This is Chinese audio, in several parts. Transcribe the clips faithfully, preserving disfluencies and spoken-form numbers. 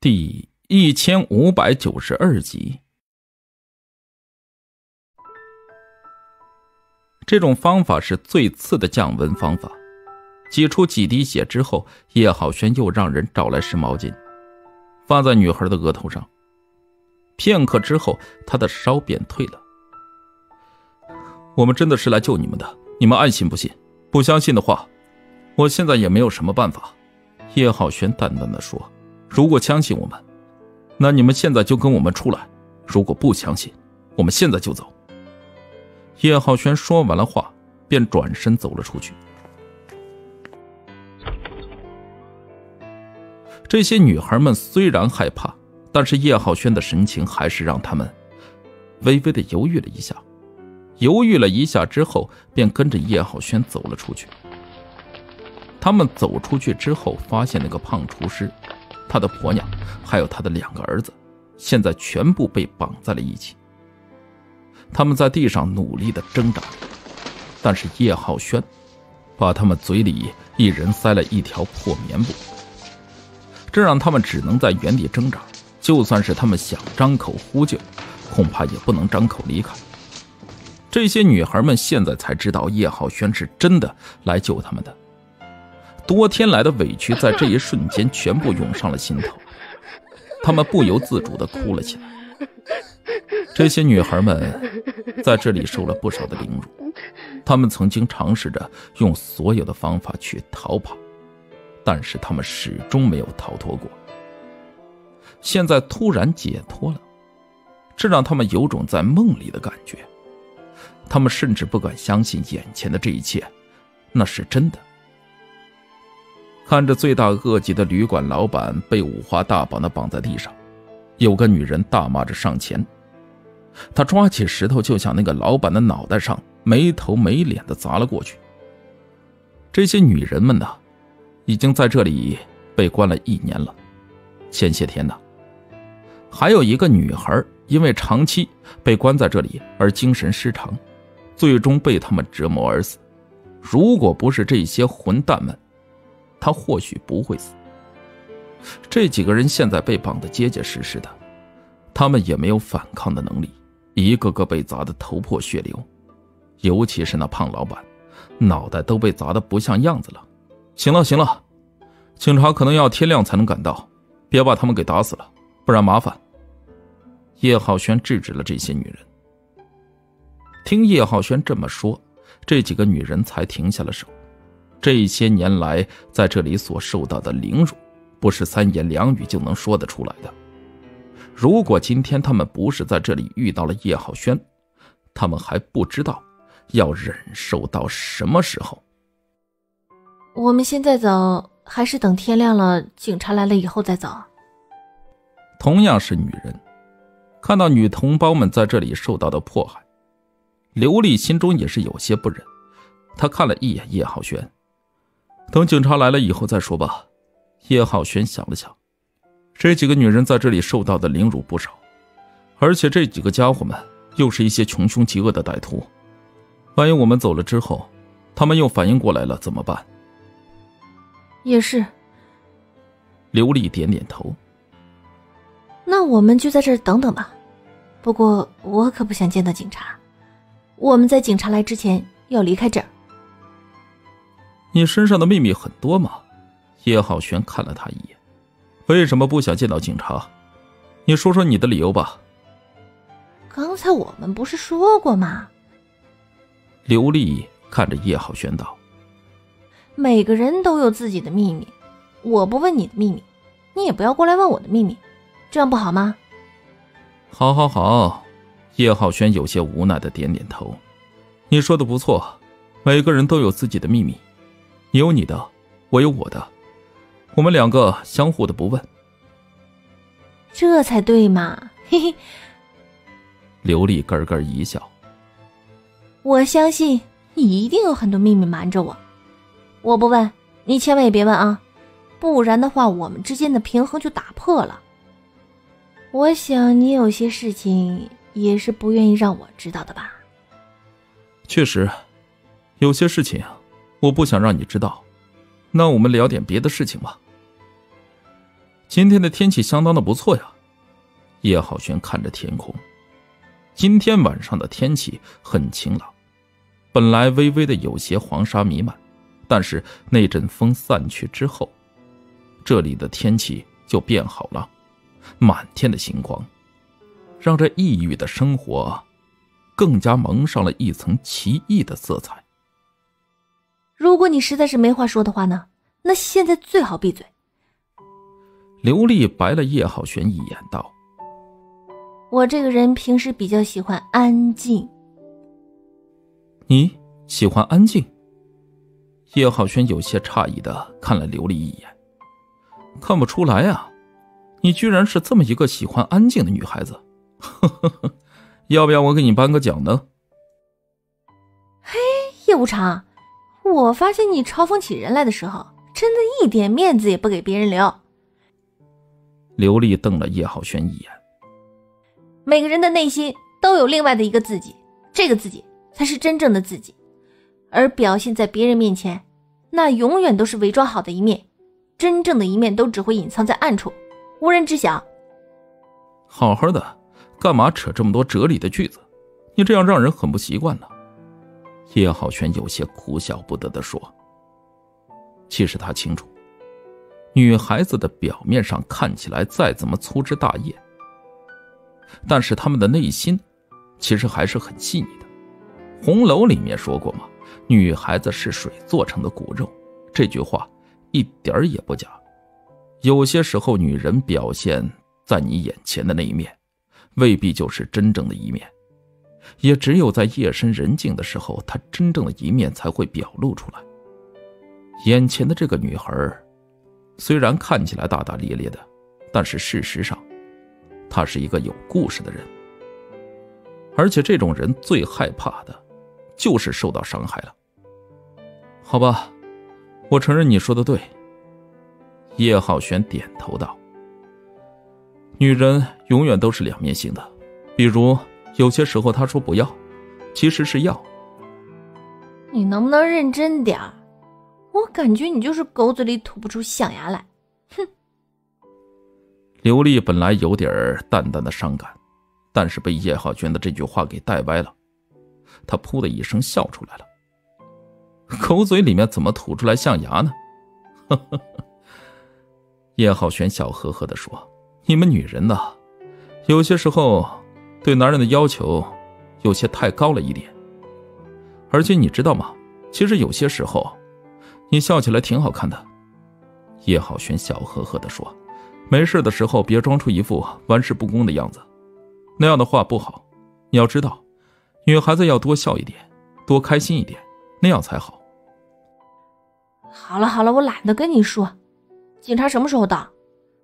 第一千五百九十二集。这种方法是最次的降温方法。挤出几滴血之后，叶浩轩又让人找来湿毛巾，放在女孩的额头上。片刻之后，她的烧便退了。我们真的是来救你们的，你们爱信不信？不相信的话，我现在也没有什么办法。叶浩轩淡淡的说，如果相信我们，那你们现在就跟我们出来，如果不相信，我们现在就走。叶浩轩说完了话，便转身走了出去。这些女孩们虽然害怕，但是叶浩轩的神情还是让他们微微的犹豫了一下。犹豫了一下之后，便跟着叶浩轩走了出去。他们走出去之后，发现那个胖厨师、他的婆娘还有他的两个儿子，现在全部被绑在了一起。他们在地上努力的挣扎，但是叶浩轩把他们嘴里一人塞了一条破棉布，这让他们只能在原地挣扎，就算是他们想张口呼救，恐怕也不能张口离开。这些女孩们现在才知道叶浩轩是真的来救他们的，多天来的委屈在这一瞬间全部涌上了心头，她们不由自主地哭了起来。这些女孩们在这里受了不少的凌辱，她们曾经尝试着用所有的方法去逃跑，但是她们始终没有逃脱过。现在突然解脱了，这让她们有种在梦里的感觉。她们甚至不敢相信眼前的这一切，那是真的。看着罪大恶极的旅馆老板被五花大绑的绑在地上，有个女人大骂着上前，她抓起石头就向那个老板的脑袋上没头没脸的砸了过去。这些女人们呢，已经在这里被关了一年了。前些天呢，还有一个女孩因为长期被关在这里而精神失常，最终被他们折磨而死。如果不是这些混蛋们，她或许不会死。这几个人现在被绑得结结实实的，他们也没有反抗的能力，一个个被砸得头破血流。尤其是那胖老板，脑袋都被砸得不像样子了。行了行了，警察可能要天亮才能赶到，别把他们给打死了，不然麻烦。叶浩轩制止了这些女人。听叶浩轩这么说，这几个女人才停下了手。这些年来在这里所受到的凌辱，不是三言两语就能说得出来的。如果今天他们不是在这里遇到了叶浩轩，他们还不知道要忍受到什么时候。 我们现在走，还是等天亮了警察来了以后再走？ 同样是女人，看到女同胞们在这里受到的迫害，刘丽心中也是有些不忍。她看了一眼叶浩轩，等警察来了以后再说吧。叶浩轩想了想，这几个女人在这里受到的凌辱不少，而且这几个家伙们又是一些穷凶极恶的歹徒，万一我们走了之后，他们又反应过来了怎么办？ 也是。 刘丽点点头。 那我们就在这儿等等吧。不过我可不想见到警察，我们在警察来之前要离开这儿。 你身上的秘密很多吗？叶浩轩看了他一眼。为什么不想见到警察？你说说你的理由吧。 刚才我们不是说过吗？ 刘丽看着叶浩轩道， 每个人都有自己的秘密，我不问你的秘密，你也不要过来问我的秘密，这样不好吗？ 好好好。叶浩轩有些无奈的点点头。你说的不错，每个人都有自己的秘密，你有你的，我有我的，我们两个相互的不问。 这才对嘛，嘿嘿。 刘丽咯咯一笑。 我相信你一定有很多秘密瞒着我，我不问，你千万也别问啊，不然的话我们之间的平衡就打破了。我想你有些事情也是不愿意让我知道的吧？ 确实，有些事情我不想让你知道，那我们聊点别的事情吧。 今天的天气相当的不错呀。叶浩轩看着天空，今天晚上的天气很晴朗，本来微微的有些黄沙弥漫，但是那阵风散去之后，这里的天气就变好了，满天的星光，让这异域的生活更加蒙上了一层奇异的色彩。 如果你实在是没话说的话呢，那现在最好闭嘴。 刘丽白了叶浩轩一眼道： 我这个人平时比较喜欢安静。 你喜欢安静？叶浩轩有些诧异地看了刘丽一眼。看不出来啊，你居然是这么一个喜欢安静的女孩子。呵呵呵，要不要我给你颁个奖呢？ 嘿，叶无常，我发现你嘲讽起人来的时候，真的一点面子也不给别人留。 刘丽瞪了叶浩轩一眼。 每个人的内心都有另外的一个自己，这个自己才是真正的自己，而表现在别人面前，那永远都是伪装好的一面，真正的一面都只会隐藏在暗处，无人知晓。 好好的，干嘛扯这么多哲理的句子？你这样让人很不习惯呢。叶浩轩有些哭笑不得地说。其实他清楚，女孩子的表面上看起来再怎么粗枝大叶，但是她们的内心其实还是很细腻的。红楼里面说过嘛，女孩子是水做成的骨肉，这句话一点也不假。有些时候女人表现在你眼前的那一面，未必就是真正的一面，也只有在夜深人静的时候，她真正的一面才会表露出来。眼前的这个女孩虽然看起来大大咧咧的，但是事实上她是一个有故事的人，而且这种人最害怕的就是受到伤害了。好吧，我承认你说的对。叶浩轩点头道，女人永远都是两面性的，比如有些时候她说不要，其实是要。 你能不能认真点儿？我感觉你就是狗嘴里吐不出象牙来。哼。 刘丽本来有点淡淡的伤感，但是被叶浩轩的这句话给带歪了，她噗的一声笑出来了。狗嘴里面怎么吐出来象牙呢？呵呵呵。叶浩轩笑呵呵地说，你们女人呐，有些时候对男人的要求有些太高了一点。而且你知道吗，其实有些时候你笑起来挺好看的。叶浩轩笑呵呵地说，没事的时候别装出一副玩世不恭的样子，那样的话不好。你要知道，女孩子要多笑一点，多开心一点，那样才好。 好了好了，我懒得跟你说。警察什么时候到？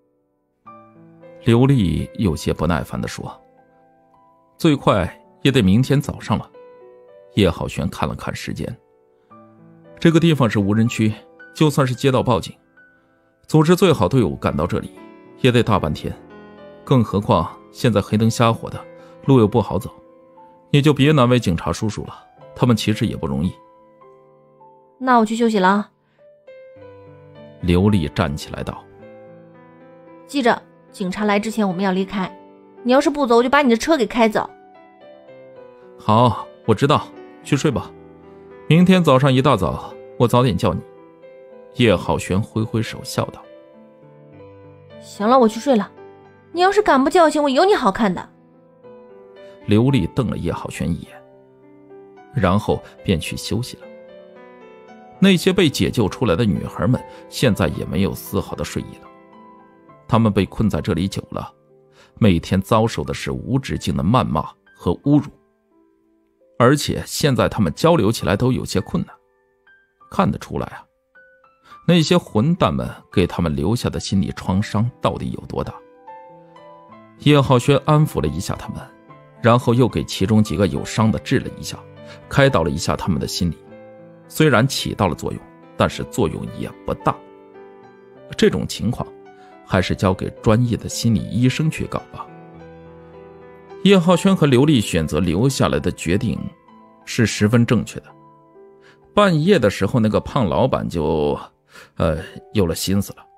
刘丽有些不耐烦地说，最快也得明天早上了。叶浩轩看了看时间，这个地方是无人区，就算是接到报警，组织最好队伍赶到这里也得大半天，更何况现在黑灯瞎火的，路又不好走，你就别难为警察叔叔了，他们其实也不容易。 那我去休息了啊。 刘丽站起来道， 记着，警察来之前我们要离开，你要是不走，我就把你的车给开走。 好，我知道，去睡吧，明天早上一大早我早点叫你。叶浩轩挥挥手笑道。 行了，我去睡了，你要是敢不叫醒我，有你好看的。 刘丽瞪了叶浩轩一眼，然后便去休息了。那些被解救出来的女孩们现在也没有丝毫的睡意了，她们被困在这里久了，每天遭受的是无止境的谩骂和侮辱，而且现在她们交流起来都有些困难。看得出来啊，那些混蛋们给他们留下的心理创伤到底有多大。叶浩轩安抚了一下他们，然后又给其中几个有伤的治了一下，开导了一下他们的心理，虽然起到了作用，但是作用也不大。这种情况还是交给专业的心理医生去搞吧。叶浩轩和刘丽选择留下来的决定是十分正确的。半夜的时候，那个胖老板就呃有了心思了，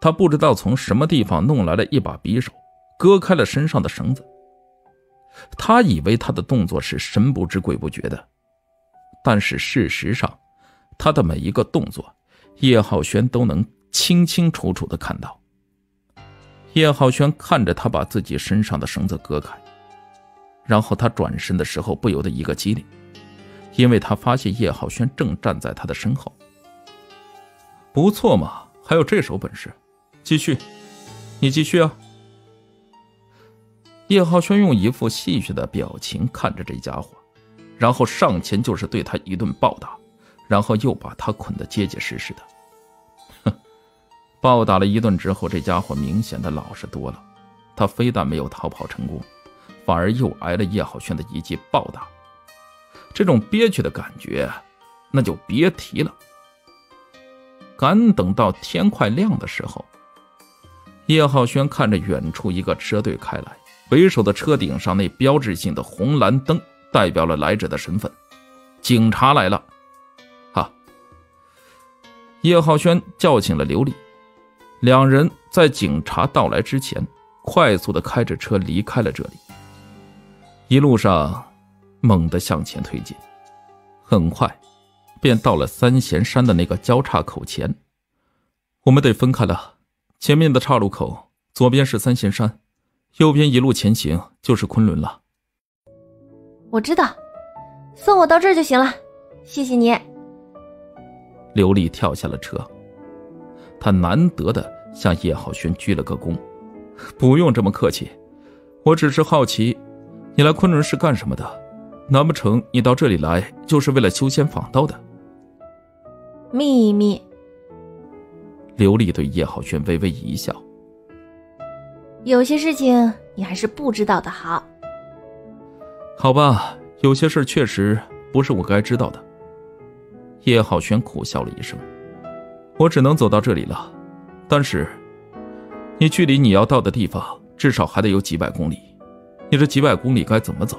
他不知道从什么地方弄来了一把匕首，割开了身上的绳子。他以为他的动作是神不知鬼不觉的，但是事实上，他的每一个动作，叶浩轩都能清清楚楚地看到。叶浩轩看着他把自己身上的绳子割开，然后他转身的时候不由得一个机灵，因为他发现叶浩轩正站在他的身后。不错嘛，还有这手本事，继续，你继续啊。叶浩轩用一副戏谑的表情看着这家伙，然后上前就是对他一顿暴打，然后又把他捆得结结实实的。哼，暴打了一顿之后，这家伙明显的老实多了，他非但没有逃跑成功，反而又挨了叶浩轩的一记暴打。这种憋屈的感觉，那就别提了。赶等到天快亮的时候，叶浩轩看着远处一个车队开来，为首的车顶上那标志性的红蓝灯代表了来者的身份，警察来了。哈！叶浩轩叫醒了刘丽，两人在警察到来之前，快速地开着车离开了这里。一路上猛地向前推进，很快便到了三贤山的那个交叉口前。我们得分开了，前面的岔路口左边是三贤山，右边一路前行就是昆仑了。 我知道，送我到这儿就行了，谢谢你。 刘丽跳下了车，他难得的向叶浩轩鞠了个躬。不用这么客气，我只是好奇，你来昆仑是干什么的？难不成你到这里来就是为了修仙访道的？ 秘密。 刘丽对叶浩轩微微一笑。 有些事情你还是不知道的好。 好吧，有些事确实不是我该知道的。叶浩轩苦笑了一声，我只能走到这里了，但是你距离你要到的地方至少还得有几百公里，你这几百公里该怎么走？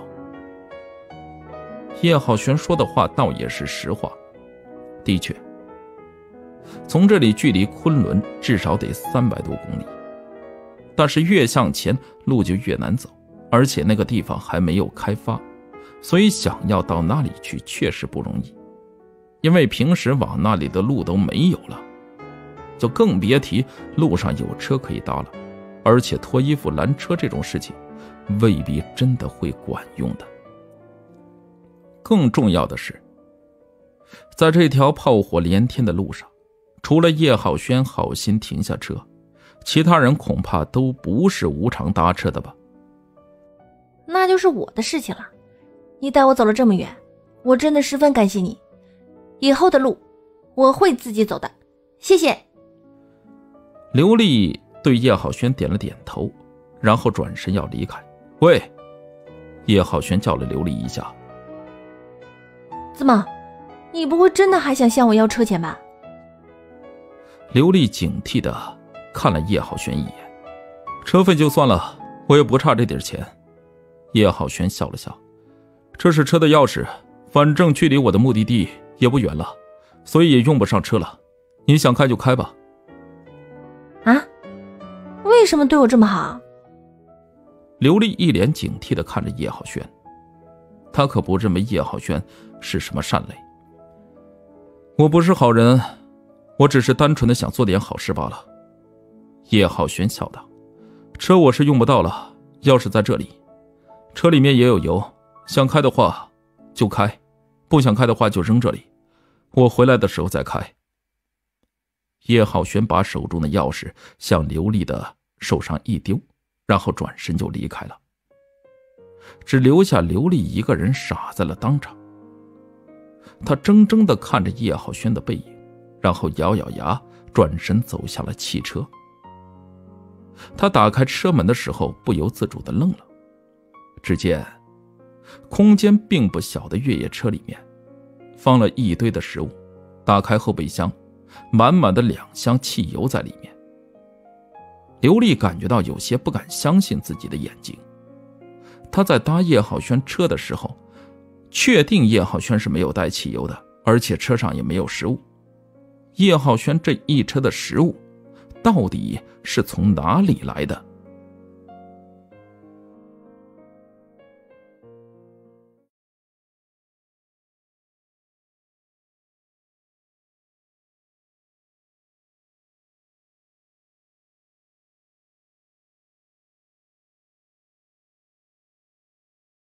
叶浩轩说的话倒也是实话，的确，从这里距离昆仑至少得三百多公里，但是越向前路就越难走，而且那个地方还没有开发，所以想要到那里去确实不容易，因为平时往那里的路都没有了，就更别提路上有车可以搭了，而且脱衣服拦车这种事情未必真的会管用的。更重要的是，在这条炮火连天的路上，除了叶浩轩好心停下车，其他人恐怕都不是无偿搭车的吧？ 那就是我的事情了。你带我走了这么远，我真的十分感谢你。以后的路我会自己走的，谢谢。 刘丽对叶浩轩点了点头，然后转身要离开。喂！叶浩轩叫了刘丽一下。 怎么，你不会真的还想向我要车钱吧？ 刘丽警惕地看了叶浩轩一眼。车费就算了，我也不差这点钱。叶浩轩笑了笑，这是车的钥匙，反正距离我的目的地也不远了，所以也用不上车了，你想开就开吧。 啊？为什么对我这么好？ 刘丽一脸警惕地看着叶浩轩，他可不认为叶浩轩是什么善类。我不是好人，我只是单纯的想做点好事罢了。叶浩轩笑道，车我是用不到了，钥匙在这里，车里面也有油，想开的话就开，不想开的话就扔这里，我回来的时候再开。叶浩轩把手中的钥匙向刘丽的手上一丢，然后转身就离开了，只留下刘丽一个人傻在了当场。他怔怔地看着叶浩轩的背影，然后咬咬牙转身走向了汽车。他打开车门的时候不由自主地愣了，只见空间并不小的越野车里面放了一堆的食物，打开后备箱，满满的两箱汽油在里面。刘丽感觉到有些不敢相信自己的眼睛。他在搭叶浩轩车的时候确定叶浩轩是没有带汽油的，而且车上也没有食物。叶浩轩这一车的食物到底是从哪里来的。